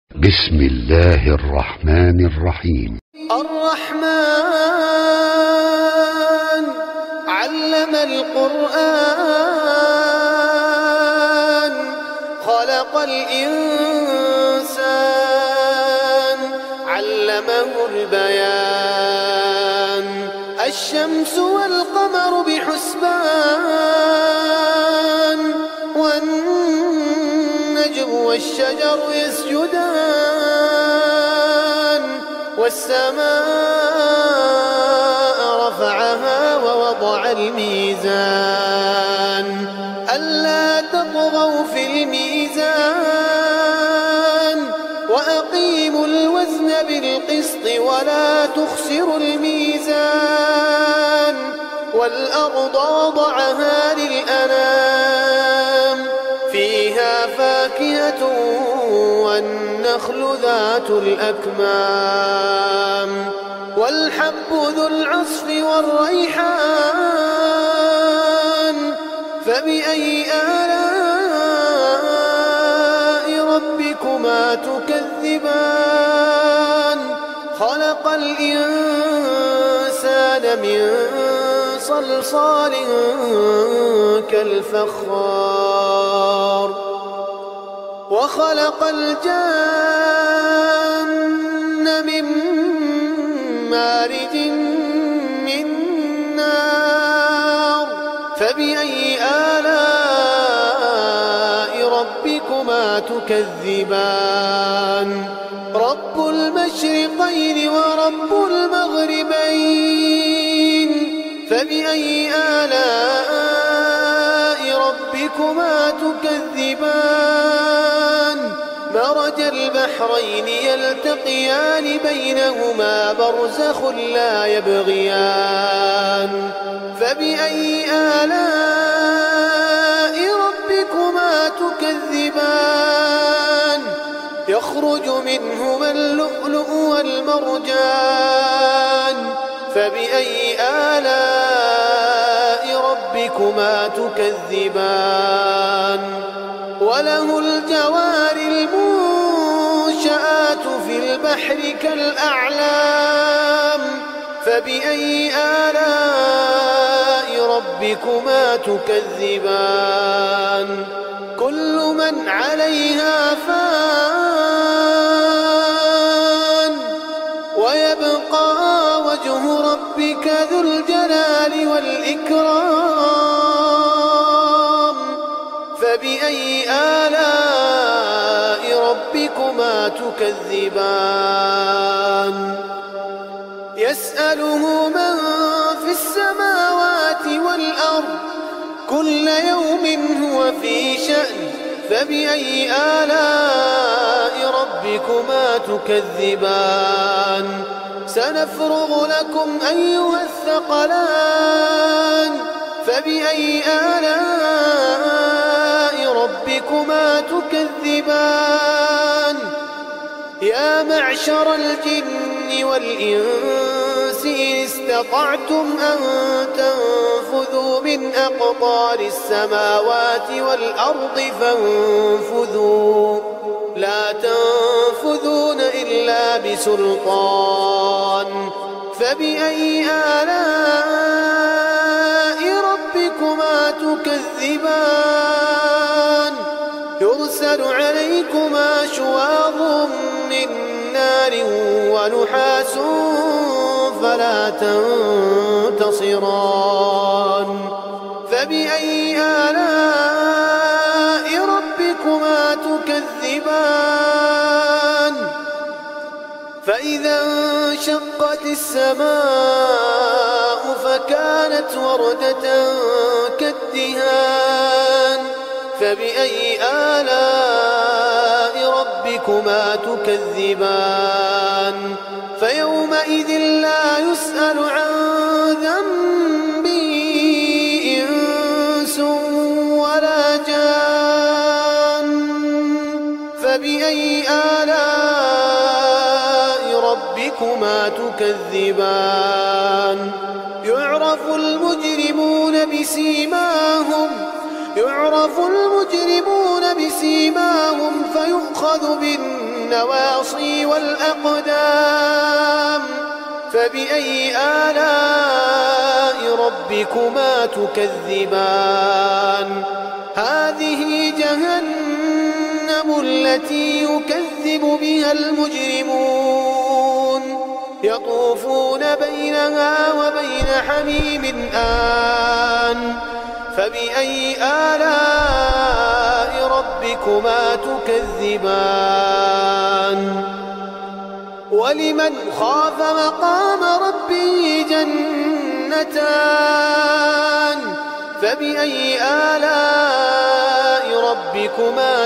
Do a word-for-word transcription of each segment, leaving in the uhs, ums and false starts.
بسم الله الرحمن الرحيم. الرحمن علم القرآن خلق الإنسان علمه البيان الشمس والقمر بحسبان والنجم والشجر يسجدان والسماء رفعها ووضع الميزان ألا تطغوا في الميزان وأقيموا الوزن بالقسط ولا تخسروا الميزان والأرض وضعها للأنام فيها فاكهة والنخل ذات الأكمام والحب ذو العصف والريحان فبأي آلاء ربكما تكذبان خلق الإنسان من صلصال كالفخار وخلق الجن من مارج من نار فبأي آلاء ربكما تكذبان رب المشرقين ورب المغربين فبأي آلاء ربكما تكذبان مرج البحرين يلتقيان بينهما برزخ لا يبغيان فبأي آلاء ربكما تكذبان يخرج منهما اللؤلؤ والمرجان فبأي آلاء ربكما تكذبان وله الجوار المنشآت في البحر كالأعلام فبأي آلاء ربكما تكذبان كل من عليها فان ويبقى وجه ربك ذو الجلال والإكرام فبأي آلاء ربكما تكذبان يسأله من في السماوات والأرض كل يوم هو في شأن فبأي آلاء ربكما تكذبان سنفرغ لكم أيها الثقلان فبأي آلاء ربكما تكذبان يا معشر الجن والإنس إن استطعتم أن تنفذوا من أقطار السماوات والأرض فانفذوا لا تنفذون إلا بسلطان فبأي آلاء ربكما تكذبان يرسل عليكما شواظ من نار ونحاس فلا تنتصران فبأي آلاء ربكما تكذبان فإذا انشقت السماء فكانت وردة كالدهان فبأي آلاء ربكما تكذبان فيومئذ لا يسأل عن ذنبه إنس ولا جان فبأي آلاء ربكما تكذبان يعرف المجرمون بسيماهم يعرف المجرمون بسيماهم فيؤخذ بالنواصي والأقدام فبأي آلاء ربكما تكذبان هذه جهنم التي يكذب بها المجرمون يطوفون بينها وبين حميم آن فبأي آلاء ربكما تكذبان ولمن خاف مقام ربه جنتان فبأي آلاء ربكما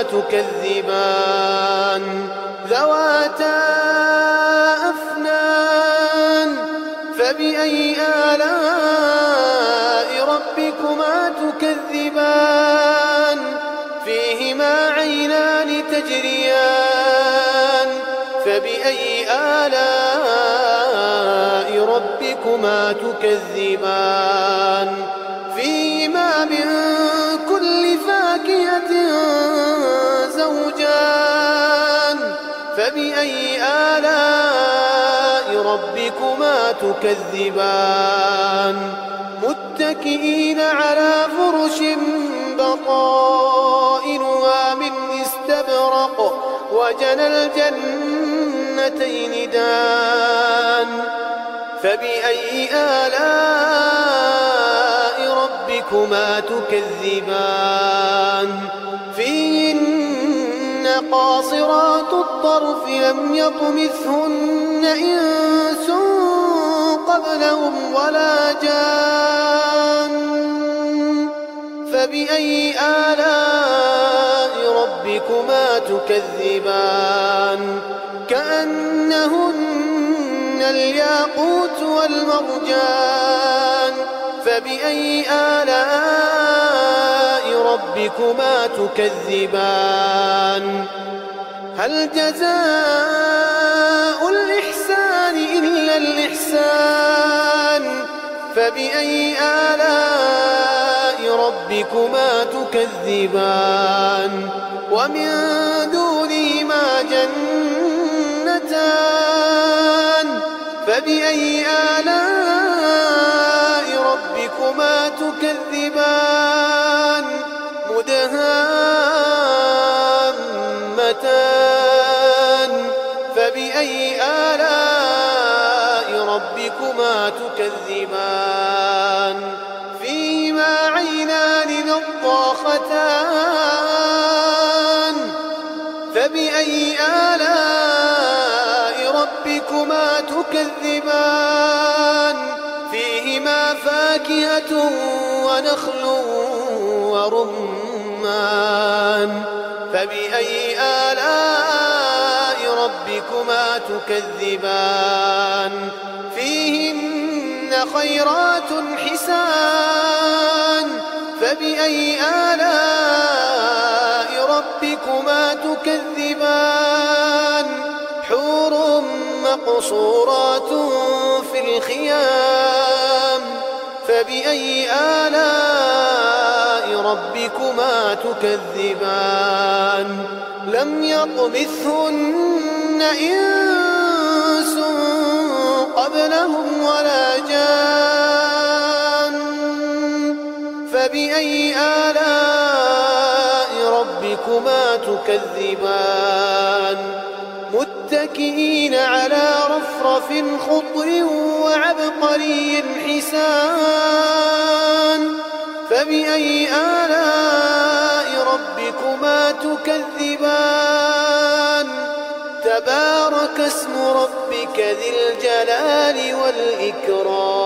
تكذبان ذواتا أفنان فبأي آلاء ربكما تكذبان فيهما عينان تجريان فبأي آلاء ربكما تكذبان فيهما من كل فاكهة زوجان فبأي آلاء ربكما تكذبان متكئين على فرش بطائنها من استبرق وجنى الجنتين دان فبأي آلاء ربكما تكذبان فيهن قاصرات الطرف لم يطمثهن إنس قبلهم ولا جان فبأي آلاء ربكما تكذبان كأنهن الياقوت والمرجان فبأي آلاء ربكما تكذبان هل جزاء الإحسان إلا الإحسان فبأي آلاء ربكما تكذبان ومن دونهما جنتان فبأي آلاء ربكما تكذبان مدهامتان فبأي آلاء ربكما تكذبان فيهما عينان نضاختان فبأي آلاء ربكما تكذبان فيهما فاكهة ونخل ورمان فبأي آلاء ربكما تكذبان فيهن خيرات حسان فبأي آلاء ربكما تكذبان حور مقصورات في الخيام فبأي آلاء ربكما تكذبان لم يطمثهن إنس قبلهم ولا جان فبأي آلاء ربكما تكذبان متكئين على رفرف خضر وعبقري حسان فبأي آلاء ربكما تكذبان تبارك اسم ربك ذي الجلال والإكرام